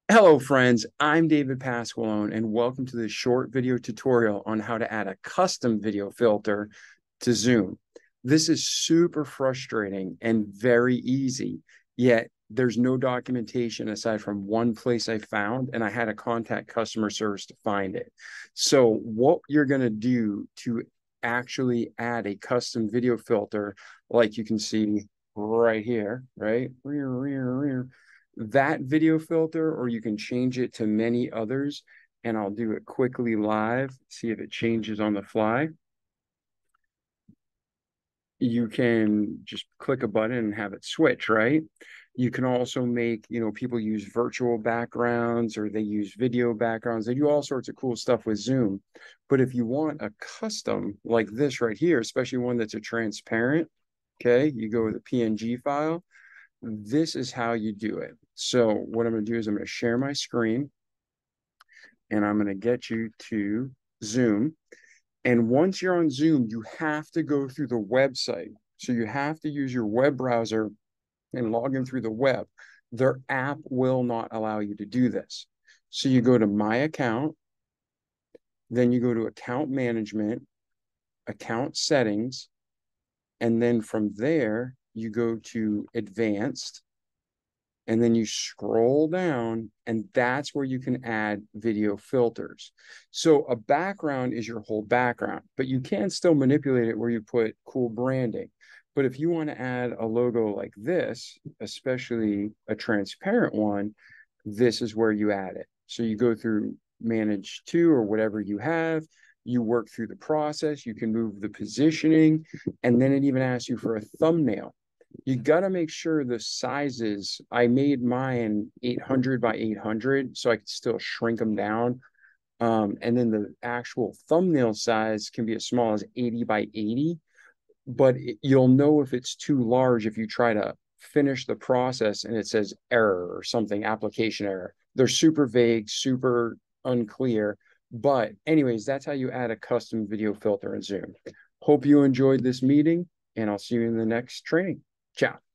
Hello friends, I'm David Pasqualone and welcome to this short video tutorial on how to add a custom video filter to Zoom. This is super frustrating and very easy, yet there's no documentation aside from one place I found, and I had to contact customer service to find it. So what you're going to do to actually add a custom video filter, like you can see right here, right? That video filter, or you can change it to many others, and I'll do it quickly live, see if it changes on the fly. You can just click a button and have it switch, right? You can also make, people use virtual backgrounds or they use video backgrounds. They do all sorts of cool stuff with Zoom. But if you want a custom like this right here, especially one that's a transparent, okay, you go with a PNG file. This is how you do it. So what I'm going to do is I'm going to share my screen and I'm going to get you to Zoom. And once you're on Zoom, you have to go through the website. So you have to use your web browser and log in through the web. Their app will not allow you to do this. So you go to My Account, then you go to Account Management, Account Settings, and then from there, you go to Advanced, and then you scroll down, and that's where you can add video filters. So a background is your whole background, but you can still manipulate it where you put cool branding. But if you want to add a logo like this, especially a transparent one, this is where you add it. So you go through manage to or whatever you have, you work through the process, you can move the positioning, and then it even asks you for a thumbnail. You got to make sure the sizes. I made mine 800 by 800 so I could still shrink them down. And then the actual thumbnail size can be as small as 80 by 80, but you'll know if it's too large if you try to finish the process and it says error or something, application error. They're super vague, super unclear. But anyways, that's how you add a custom video filter in Zoom. Hope you enjoyed this meeting, and I'll see you in the next training. Ciao.